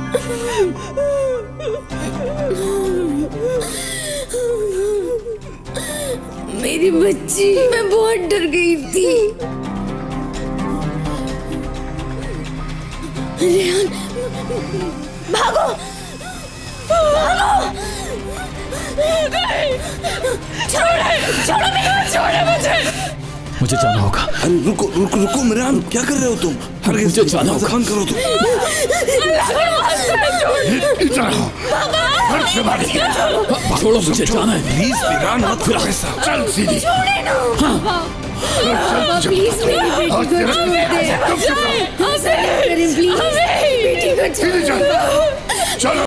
मेरी बच्ची, मैं बहुत डर गई थी। रेयान, भागो भागो। छोड़ो मुझे। मुझे जाना होगा। अरे रुको रुको रुको मिरान, क्या कर रहे हो तुम? मुझे जाना होगा। बंद करो तुम। छोड़ो, मुझे जाना है। प्लीज मिरान, मत करो ऐसा। चल सीधी। प्लीज मेरी बेटी को छोड़ दे। प्लीज बेटी को छोड़ दे। चलो।